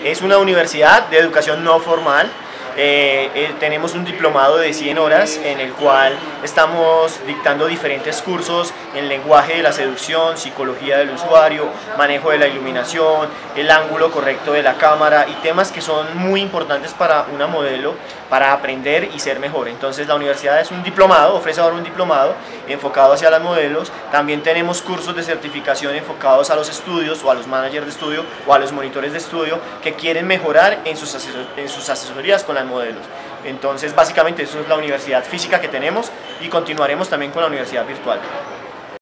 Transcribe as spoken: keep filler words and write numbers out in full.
Es una universidad de educación no formal. Eh, eh, tenemos un diplomado de cien horas en el cual estamos dictando diferentes cursos en lenguaje de la seducción, psicología del usuario, manejo de la iluminación, el ángulo correcto de la cámara y temas que son muy importantes para una modelo para aprender y ser mejor. Entonces la universidad es un diplomado, ofrece ahora un diplomado enfocado hacia las modelos. También tenemos cursos de certificación enfocados a los estudios o a los managers de estudio o a los monitores de estudio que quieren mejorar en sus, asesor en sus asesorías con las modelos. Entonces básicamente eso es la universidad física que tenemos y continuaremos también con la universidad virtual.